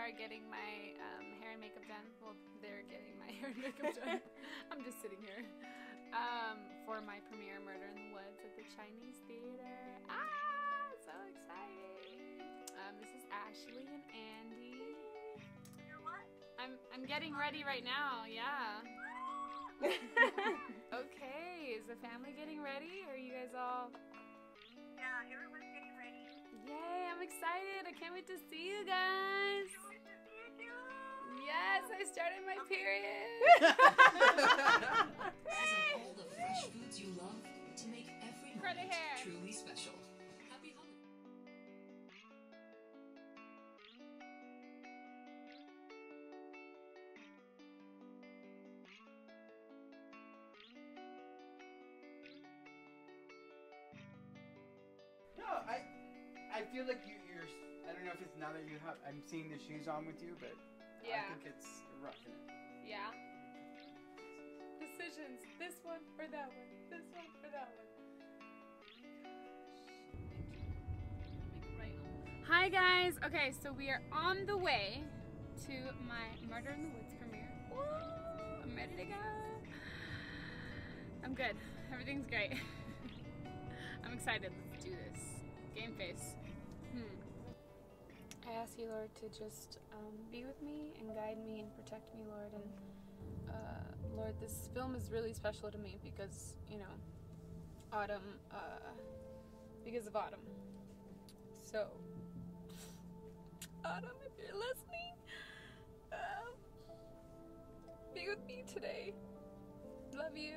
are getting my hair and makeup done. Well, they're getting my hair and makeup done. I'm just sitting here for my premiere, Murder in the Woods, at the Chinese Theater. Ah, so exciting! This is Ashley and Andy. You're what? I'm getting ready right now. Yeah. Okay, is the family getting ready? Are you guys all? Yeah, everyone's getting ready. Yay! I'm excited. I can't wait to see you guys. Yes, I started my period. All the fresh foods you love to make every moment truly special. Happy holidays. No, I feel like you're. I don't know if it's now that you have. I'm seeing the shoes on with you, but Yeah. I think it's rocking it. Yeah. Decisions. This one or that one. This one or that one. Hi guys. Okay, so we are on the way to my Murder in the Woods premiere. Woo! I'm ready to go. I'm good. Everything's great. I'm excited. Let's do this. Game face. I ask you, Lord, to just be with me and guide me and protect me, Lord. And Lord, this film is really special to me because, you know, Autumn, because of Autumn. So, Autumn, if you're listening, be with me today. Love you.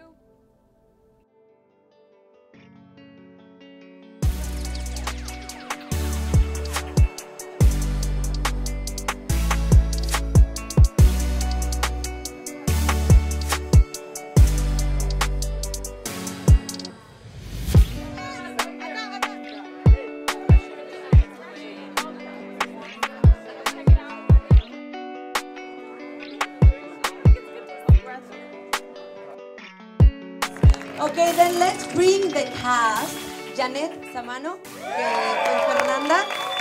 Okay, then let's bring the cast. Janet Samano con Fernanda.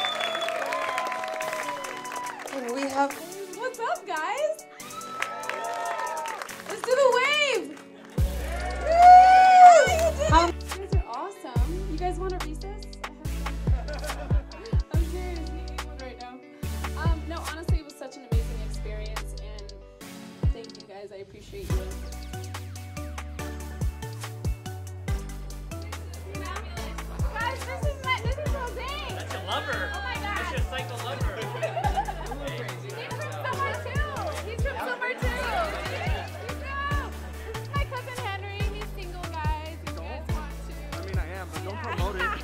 And we have... What's up, guys? Let's do the wave! How You guys are awesome. You guys want a recess? I'm serious. Eating one right now. No, honestly, it was such an amazing experience, and thank you guys. I appreciate you. Guys, this is Jose. That's your lover. Oh my God. That's your psycho lover. He's from somewhere too. He's from somewhere too. This is my cousin Henry. He's single, guys. If you guys want to. I mean, I am, but don't promote it.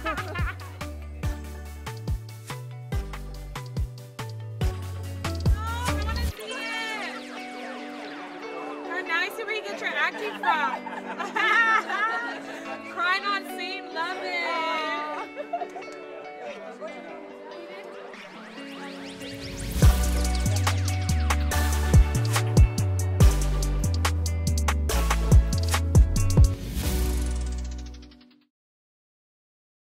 Oh, I want to see it. How nice where you get your acting from. Crying on scene, love it.